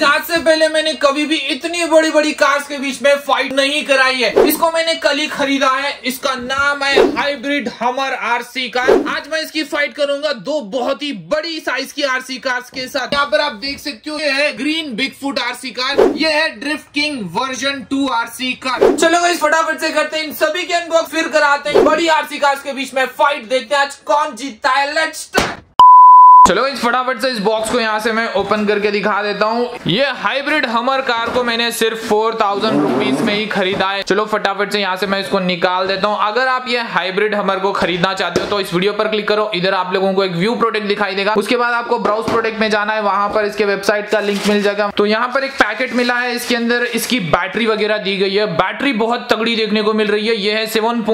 Guys आज से पहले मैंने कभी भी इतनी बड़ी बड़ी कार्स के बीच में फाइट नहीं कराई है। इसको मैंने कल ही खरीदा है। इसका नाम है हाइब्रिड हमर आरसी कार। आज मैं इसकी फाइट करूंगा दो बहुत ही बड़ी साइज की आरसी कार्स के साथ। यहाँ पर आप देख सकते हो ये है ग्रीन बिगफुट आरसी कार, ये है drift king version 2 RC car. चलो गाइस फटाफट से करते हैं इन सभी के अनबॉक्स, फिर कराते हैं बड़ी आरसी कार्स के बीच में फाइट। देखते हैं आज कौन जीतता है। Let's start. चलो इस फटाफट से इस बॉक्स को यहाँ से मैं ओपन करके दिखा देता हूँ। ये हाइब्रिड हमर कार को मैंने सिर्फ 4000 रुपीज में ही खरीदा है। चलो फटाफट से यहाँ से मैं इसको निकाल देता हूँ। अगर आप ये हाइब्रिड हमर को खरीदना चाहते हो तो इस वीडियो पर क्लिक करो। इधर आप लोगों को एक व्यू प्रोडक्ट दिखाई देगा। उसके बाद आपको ब्राउज प्रोडक्ट में जाना है, वहां पर इसके वेबसाइट का लिंक मिल जाएगा। तो यहाँ पर एक पैकेट मिला है, इसके अंदर इसकी बैटरी वगैरह दी गई है। बैटरी बहुत तगड़ी देखने को मिल रही है। ये है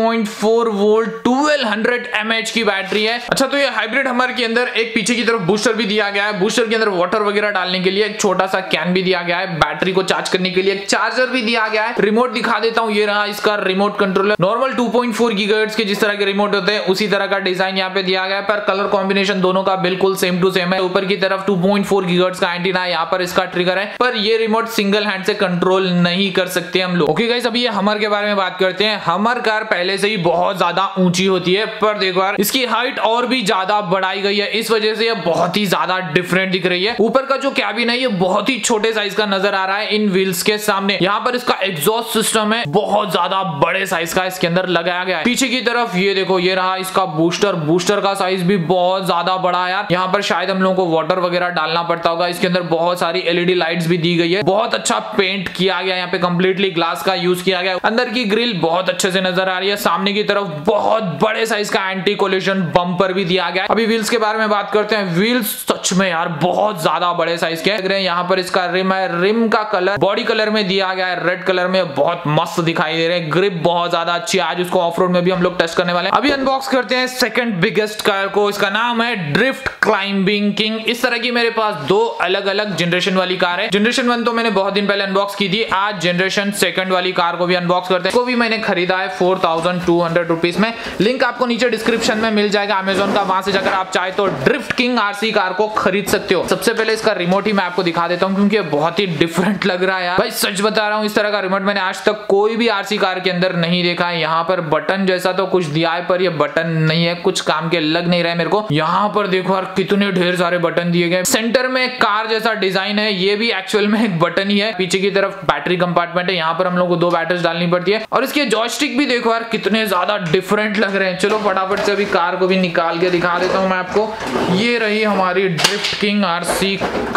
7.4 वोल्ट 1200 mAh की बैटरी है। अच्छा, तो ये हाइब्रिड हमर के अंदर एक पीछे की तरफ बूस्टर भी दिया गया है। बूस्टर के अंदर वाटर वगैरह डालने के लिए एक छोटा सा कैन भी दिया गया है। बैटरी को चार्ज करने के लिए एक चार्जर भी दिया गया है। रिमोट दिखा देता हूँ, ये रहा इसका रिमोट कंट्रोलर। नॉर्मल 2.4 गीगाहर्ट्ज के जिस तरह के रिमोट होते हैं उसी तरह का डिजाइन यहाँ पे दिया गया है, पर कलर कॉम्बिनेशन दोनों का बिल्कुल सेम टू सेम है। ऊपर की तरफ 2.4 गीगाहर्ट्ज का एंटीना है, यहाँ पर इसका ट्रिगर है, पर ये रिमोट सिंगल हैंड से कंट्रोल नहीं कर सकते हम लोग। ओके गाइस, अभी ये हमर के बारे में बात करते हैं। हमर कार पहले से ही बहुत ज्यादा ऊंची होती है, पर देखो यार इसकी हाइट और भी ज्यादा बढ़ाई गई है। इस वजह से ये बहुत ही ज्यादा डिफरेंट दिख रही है। ऊपर का जो कैबिन है ये बहुत ही छोटे साइज का नजर आ रहा है इन व्हील्स के सामने। यहाँ पर इसका एग्जॉस्ट सिस्टम है बहुत ज्यादा बड़े साइज का इसके अंदर लगाया गया है। पीछे की तरफ ये देखो, ये रहा इसका बूस्टर। बूस्टर का साइज भी बहुत ज्यादा बड़ा है यार। यहाँ पर शायद हम लोगों को वाटर वगैरह डालना पड़ता होगा। इसके अंदर बहुत सारी एलईडी लाइट्स भी दी गई है। बहुत अच्छा पेंट किया गया, यहाँ पे कंप्लीटली ग्लास का यूज किया गया। अंदर की ग्रिल बहुत अच्छे से नजर आ रही है। सामने की तरफ बहुत बड़े साइज का एंटी कोलिजन बम्पर भी दिया गया है। अभी व्हील्स के बारे में बात करते हैं। व्हील्स सच में यार बहुत ज्यादा बड़े साइज के लग रहे हैं। यहाँ पर इसका रिम है, रिम का कलर बॉडी कलर में दिया गया है, रेड कलर में, बहुत मस्त दिखाई दे रहे हैं। ग्रिप बहुत ज्यादा अच्छी है। आज उसको ऑफ रोड में भी हम लोग टेस्ट करने वाले हैं। अभी अनबॉक्स करते हैं सेकंड बिगेस्ट कार को। इसका नाम है ड्रिफ्ट क्लाइंबिंग किंग। इस तरह की मेरे पास दो अलग अलग जनरेशन वाली कार है। जनरेशन 1 तो मैंने बहुत दिन पहले अनबॉक्स की थी। आज जनरेशन 2 वाली कार को भी अनबॉक्स करते हैं। को भी मैंने खरीदा है 4200 रुपीज में। लिंक आपको नीचे डिस्क्रिप्शन में मिल जाएगा अमेजोन का, वहां से जाकर आप चाहे तो ड्रिफ्ट किंग आरसी कार को खरीद सकते हो। सबसे पहले इसका रिमोट ही मैं आपको दिखा देता हूं क्योंकि बहुत ही डिफरेंट लग रहा है यार। भाई सच बता रहा हूं, इस तरह का रिमोट मैंने आज तक कोई भी आरसी कार के अंदर नहीं देखा है। यहाँ पर बटन जैसा तो कुछ दिया है, पर ये बटन नहीं है, कुछ काम के लग नहीं रहा है मेरे को। यहाँ पर देखो यार कितने ढेर सारे बटन दिए गए। सेंटर में कार जैसा डिजाइन है, ये भी एक्चुअल में एक बटन ही है। पीछे की तरफ बैटरी कंपार्टमेंट है, यहाँ पर हम लोग को 2 बैटरीज डालनी पड़ती है। और इसके जॉयस्टिक भी देखो यार कितने ज्यादा डिफरेंट लग रहे हैं। चलो फटाफट से अभी कार को भी निकाल के दिखा देता हूँ मैं आपको। ये रही हमारी drift king RC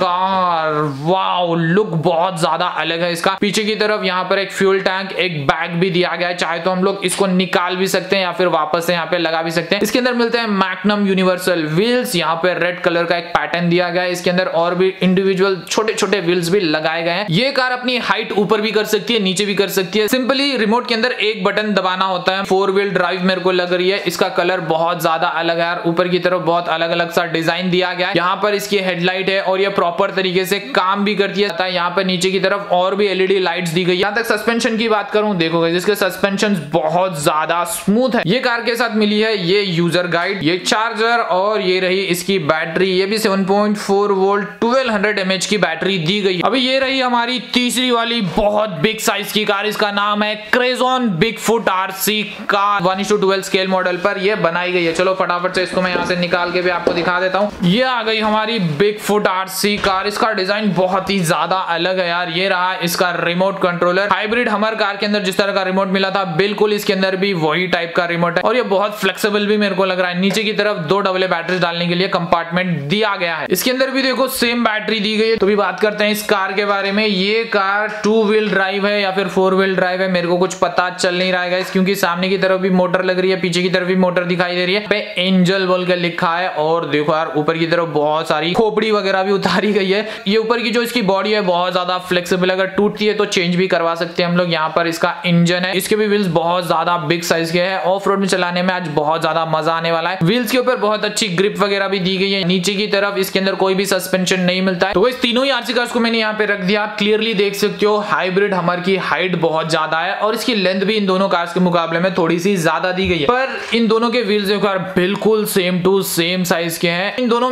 car. Wow, look बहुत ज्यादा अलग है इसका। पीछे की तरफ यहाँ पर एक फ्यूल टैंक, एक बैग भी दिया गया है। चाहे तो हम लोग इसको निकाल भी सकते हैं या फिर वापस से यहाँ पे लगा भी सकते हैं। इसके अंदर मिलते हैं मैग्नम यूनिवर्सल व्हील्स। यहाँ पे रेड कलर का एक पैटर्न दिया गया है। इसके अंदर और भी इंडिविजुअल छोटे छोटे व्हील्स भी लगाए गए हैं। ये कार अपनी हाइट ऊपर भी कर सकती है, नीचे भी कर सकती है। सिंपली रिमोट के अंदर एक बटन दबाना होता है। 4 व्हील ड्राइव मेरे को लग रही है। इसका कलर बहुत ज्यादा अलग है यार। ऊपर की तरफ बहुत अलग अलग सा डिजाइन दिया गया है। यहाँ पर इसकी हेडलाइट है और ये प्रॉपर तरीके से काम भी करती है। यहाँ पर नीचे की तरफ और भी एलईडी लाइट्स दी गई है। यहाँ तक सस्पेंशन की बात करूं, देखोगे जिसके सस्पेंशन बहुत ज्यादा स्मूथ है। ये कार के साथ मिली है ये यूजर गाइड, ये चार्जर और ये रही इसकी बैटरी। ये भी 7.4 वोल्ट 1200 mAh की बैटरी दी गई। अभी ये रही हमारी तीसरी वाली बहुत बिग साइज की कार। इसका नाम है Crazon Bigfoot RC car. 1:12 scale model पर ये बनाई गई है। चलो फटाफट से इसको मैं यहाँ से निकाल के भी आपको दिखा देता हूँ। ये आ गई हमारी बिगफुट आरसी कार। इसका डिजाइन बहुत ही ज्यादा अलग है यार। ये रहा इसका remote controller. Hybrid Hummer car के अंदर जिस तरह का रिमोट मिला था बिल्कुल इसके अंदर भी वही टाइप का रिमोट है और ये बहुत फ्लेक्सिबल भी मेरे को लग रहा है। नीचे की तरफ 2 डबल बैटरी डालने के लिए कंपार्टमेंट दिया गया है। इसके अंदर भी देखो सेम बैटरी दी गई है। तो भी बात करते हैं इस कार के बारे में। ये कार 2 व्हील ड्राइव है या फिर 4 व्हील ड्राइव है, मेरे को कुछ पता चल नहीं रहा है क्योंकि सामने की तरफ भी मोटर लग रही है, पीछे की तरफ भी मोटर दिखाई दे रही है। पे एंजल बोल के लिखा है और देखो यार ऊपर की तरफ बहुत सारी खोपड़ी वगैरह भी उतारी गई है। ये ऊपर की जो इसकी बॉडी है बहुत ज्यादा फ्लेक्सिबल, अगर टूटती है तो चेंज भी करवा सकते हैं हम लोग। यहाँ पर इसका इंजन है, इसके भी व्हील्स बहुत ज्यादा बिग साइज के हैं। ऑफ रोड में चलाने में आज बहुत ज्यादा मजा आने वाला है। व्हील्स के ऊपर बहुत अच्छी ग्रिप वगैरह भी दी गई है। नीचे की तरफ इसके अंदर कोई भी सस्पेंशन नहीं मिलता है। तो इस तीनों ही आरसी कार्स को मैंने यहाँ पे रख दिया। आप क्लियरली देख सकते हो हाइब्रिड हमर की हाइट बहुत ज्यादा है और इसकी लेंथ भी इन दोनों कार्स के मुकाबले में थोड़ी सी ज्यादा दी गई है, पर इन दोनों के व्हील्स बिल्कुल सेम टू सेम साइज के हैं। इन दोनों में से ये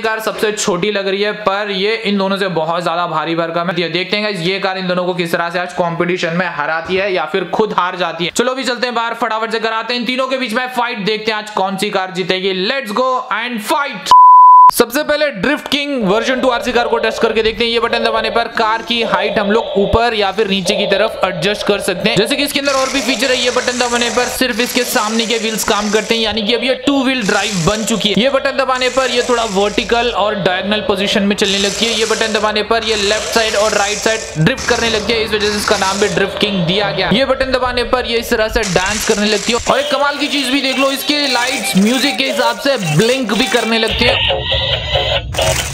कार सबसे छोटी लग रही है, पर ये इन दोनों से बहुत ज्यादा भारी भरकम है। देखते हैं ये कार इन दोनों को किस तरह से आज कंपटीशन में हराती है या फिर खुद हार जाती है। चलो भी चलते हैं बाहर, फटाफट से कराते हैं इन तीनों के बीच में फाइट, देखते हैं आज कौन सी कार जीतेगी। Let's go and fight. सबसे पहले drift king version 2 RC car को टेस्ट करके देखते हैं। ये बटन दबाने पर कार की हाइट हम लोग ऊपर या फिर नीचे की तरफ एडजस्ट कर सकते हैं। जैसे कि इसके अंदर और भी फीचर है, ये बटन दबाने पर सिर्फ इसके सामने के व्हील्स काम करते हैं, यानी कि अब ये 2 व्हील ड्राइव बन चुकी है। ये बटन दबाने पर ये थोड़ा वर्टिकल और डायगोनल पोजीशन में चलने लगती है। ये बटन दबाने पर ये लेफ्ट साइड और राइट साइड ड्रिफ्ट करने लगती है, इस वजह से इसका नाम भी ड्रिफ्ट किंग दिया गया। ये बटन दबाने पर ये इस तरह से डांस करने लगती है। और एक कमाल की चीज भी देख लो, इसके लाइट्स म्यूजिक के हिसाब से ब्लिंक भी करने लगती है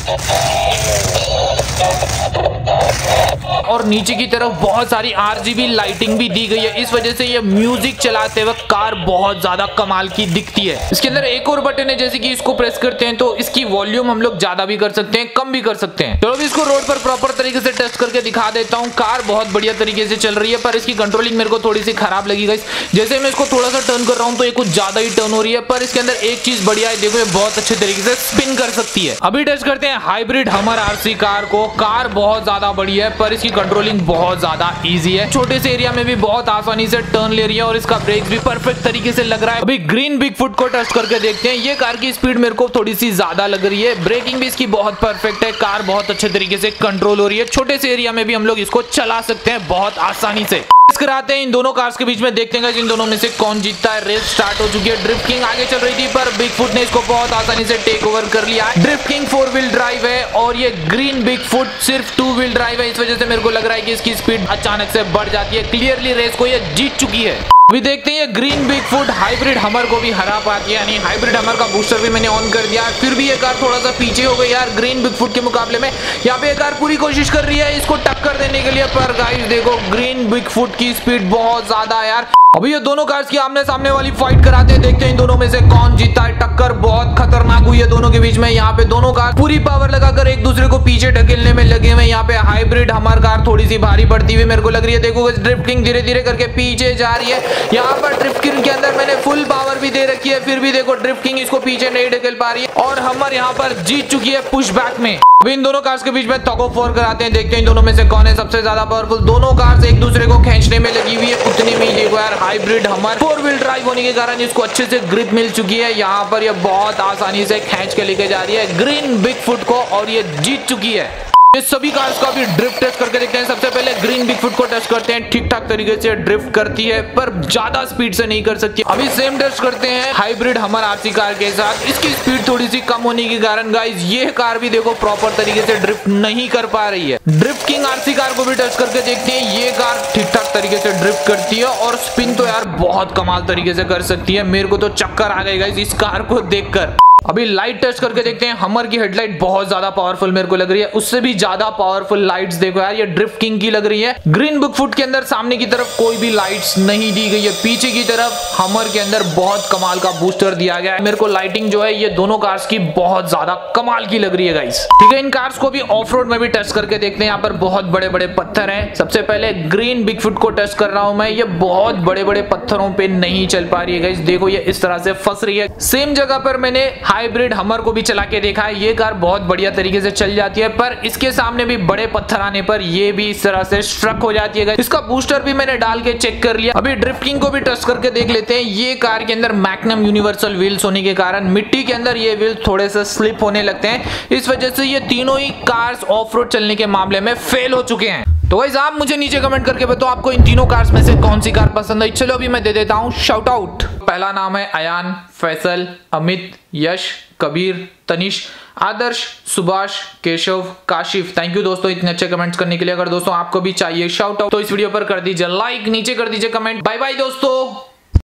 और नीचे की तरफ बहुत सारी आरजीबी लाइटिंग भी दी गई है, इस वजह से ये म्यूजिक चलाते वक्त कार बहुत ज्यादा कमाल की दिखती है। इसके अंदर एक और बटन है, जैसे कि इसको प्रेस करते हैं तो इसकी वॉल्यूम हम लोग ज्यादा भी कर सकते हैं, कम भी कर सकते हैं। चलो इसको रोड पर प्रॉपर तरीके से टेस्ट करके दिखा देता हूँ। कार बहुत बढ़िया तरीके से चल रही है, पर इसकी कंट्रोलिंग मेरे को थोड़ी सी खराब लगी गाइस। जैसे मैं इसको थोड़ा सा टर्न कर रहा हूँ तो ये कुछ ज्यादा ही टर्न हो रही है, पर इसके अंदर एक चीज बढ़िया है, देखो ये बहुत अच्छे तरीके से स्पिन कर सकती है। अभी टेस्ट करते हैं हाइब्रिड हमर आरसी कार को। कार बहुत ज्यादा बड़ी है, पर इसकी कंट्रोलिंग बहुत ज्यादा इजी है। छोटे से एरिया में भी बहुत आसानी से टर्न ले रही है और इसका ब्रेक भी परफेक्ट तरीके से लग रहा है। अभी ग्रीन बिग फुट को टेस्ट करके देखते हैं। ये कार की स्पीड मेरे को थोड़ी सी ज्यादा लग रही है, ब्रेकिंग भी इसकी बहुत परफेक्ट है, कार बहुत अच्छे तरीके से कंट्रोल हो रही है। छोटे से एरिया में भी हम लोग इसको चला सकते हैं बहुत आसानी से। कराते हैं इन दोनों कार्स के बीच में, देखते हैं इन दोनों में से कौन जीतता है। रेस स्टार्ट हो चुकी है। ड्रिफ्ट किंग आगे चल रही थी, पर बिग फुट ने इसको बहुत आसानी से टेक ओवर कर लिया है। ड्रिफ्ट किंग 4 व्हील ड्राइव है और ये ग्रीन बिग फुट सिर्फ 2 व्हील ड्राइव है, इस वजह से मेरे को लग रहा है कि इसकी स्पीड अचानक से बढ़ जाती है। क्लियरली रेस को ये जीत चुकी है। अभी देखते हैं ये ग्रीन बिग फुट हाइब्रिड हमर को भी हरा पाती है, यानी हाइब्रिड हमर का बूस्टर भी मैंने ऑन कर दिया, फिर भी ये कार थोड़ा सा पीछे हो गई यार ग्रीन बिग फुट के मुकाबले में। यहाँ पे ये कार पूरी कोशिश कर रही है इसको टक्कर देने के लिए, पर गाइस देखो ग्रीन बिग फुट की स्पीड बहुत ज्यादा है यार। अभी ये दोनों कार्स की आमने सामने वाली फाइट कराते हैं, देखते हैं इन दोनों में से कौन जीतता है। टक्कर बहुत खतरनाक हुई है दोनों के बीच में। यहाँ पे दोनों कार पूरी पावर लगाकर एक दूसरे को पीछे ढकेलने में लगे हुए। यहाँ पे हाइब्रिड हमर कार थोड़ी सी भारी पड़ती हुई मेरे को लग रही है। देखो ड्रिफ्ट किंग धीरे धीरे करके पीछे जा रही है। यहाँ पर ड्रिफ्ट किंग के अंदर मैंने फुल पावर भी दे रखी है, फिर भी देखो ड्रिफ्ट किंग इसको पीछे नहीं ढकेल पा रही है और हमर यहाँ पर जीत चुकी है पुश बैक में। अभी इन दोनों कार्स के बीच में टग ऑफ वॉर कराते हैं, देखते हैं इन दोनों में से कौन है सबसे ज्यादा पावरफुल। दोनों कार्स एक दूसरे को खींचने में लगी हुई है, उतनी में देखो यार हाइब्रिड हमर 4 व्हील ड्राइव होने के कारण इसको अच्छे से ग्रिप मिल चुकी है। यहाँ पर ये बहुत आसानी से खींच के लेके जा रही है ग्रीन बिग फुट को और ये जीत चुकी है। ये सभी कार्स का भी ड्रिफ्ट टेस्ट करके देखते हैं। सबसे पहले ग्रीन बिग फुट को टेस्ट करते हैं। ठीक ठाक तरीके से ड्रिफ्ट करती है, पर ज्यादा स्पीड से नहीं कर सकती। अभी सेम टेस्ट करते हैं हाइब्रिड हमर आरसी कार के साथ। इसकी स्पीड थोड़ी सी कम होने के कारण गाइस ये कार भी देखो प्रॉपर तरीके से ड्रिफ्ट नहीं कर पा रही है। ड्रिफ्ट किंग आरसी कार को भी टेस्ट करके देखते हैं। ये कार ठीक ठाक तरीके से ड्रिफ्ट करती है और स्पिन तो यार बहुत कमाल तरीके से कर सकती है। मेरे को तो चक्कर आ गए गाइस इस कार को देखकर। अभी लाइट टेस्ट करके देखते हैं। हमर की हेडलाइट बहुत ज्यादा पावरफुल मेरे को लग रही है, उससे भी ज्यादा पावरफुल लाइट्स देखो यार ये ड्रिफ्ट किंग की लग रही है। ग्रीन बिग फुट के अंदर सामने की तरफ कोई भी लाइट्स नहीं दी गई है, पीछे की तरफ हमर के अंदर बहुत कमाल का बूस्टर दिया गया है। मेरे को लाइटिंग जो है ये दोनों कार्स की बहुत ज्यादा कमाल की लग रही है गाइस। ठीक है, इन कार्स को भी ऑफ रोड में भी टेस्ट करके देखते हैं। यहाँ पर बहुत बड़े बड़े पत्थर है। सबसे पहले ग्रीन बिग फुट को टेस्ट कर रहा हूं मैं। ये बहुत बड़े बड़े पत्थरों पे नहीं चल पा रही है गाइस, देखो ये इस तरह से फंस रही है। सेम जगह पर मैंने हाइब्रिड हमर को भी चला के देखा है, ये कार बहुत बढ़िया तरीके से चल जाती है, पर इसके सामने भी बड़े पत्थर आने पर ये भी इस तरह से स्ट्रक हो जाती है। इसका बूस्टर भी मैंने डाल के चेक कर लिया। अभी ड्रिफ्ट किंग को भी टेस्ट करके देख लेते हैं। ये कार के अंदर मैग्नम यूनिवर्सल व्हील्स होने के कारण मिट्टी के अंदर ये व्हील थोड़े से स्लिप होने लगते हैं, इस वजह से ये तीनों ही कार्स ऑफ रोड चलने के मामले में फेल हो चुके हैं। तो गाइस आप मुझे नीचे कमेंट करके बताओ आपको इन तीनों कार्स में से कौन सी कार पसंद आई। चलो अभी मैं दे देता हूं शाउट आउट। पहला नाम है अयान, फैसल, अमित, यश, कबीर, तनिष, आदर्श, सुभाष, केशव, काशिफ। थैंक यू दोस्तों इतने अच्छे कमेंट्स करने के लिए। अगर दोस्तों आपको भी चाहिए शाउट आउट तो इस वीडियो पर कर दीजिए लाइक, नीचे कर दीजिए कमेंट। बाय बाय दोस्तों।